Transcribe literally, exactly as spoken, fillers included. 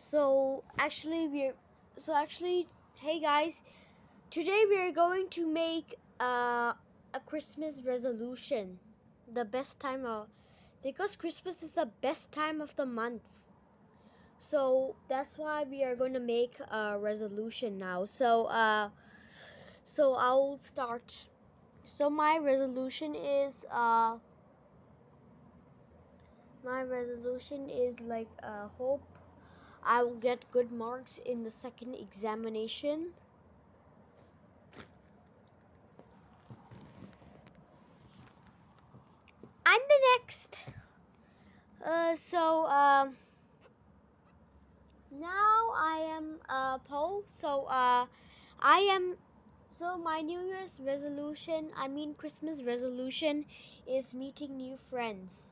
So actually we're so actually hey guys, today we are going to make uh, a Christmas resolution. The best time of because Christmas is the best time of the month. So that's why we are going to make a resolution now. So uh so I'll start. So my resolution is uh my resolution is like uh hope I will get good marks in the second examination. I'm the next. Uh, so um, now I am uh, Po. So uh, I am. So my New Year's resolution, I mean Christmas resolution, is meeting new friends.